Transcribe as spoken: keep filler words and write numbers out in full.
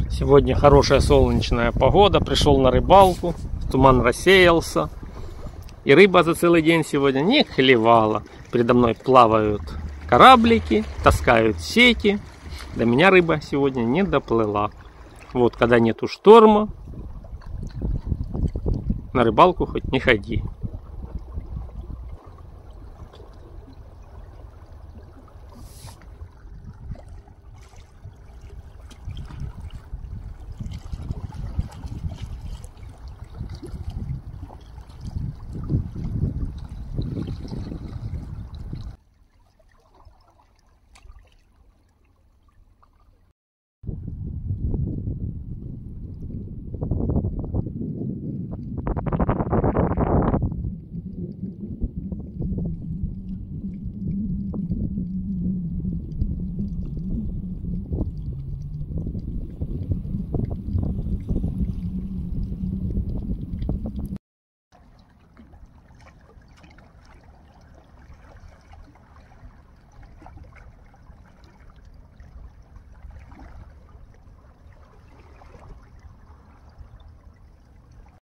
Сегодня хорошая солнечная погода. Пришел на рыбалку. Туман рассеялся. И рыба за целый день сегодня не клевала. Передо мной плавают кораблики, таскают сети. До меня рыба сегодня не доплыла. Вот, когда нету шторма, на рыбалку хоть не ходи.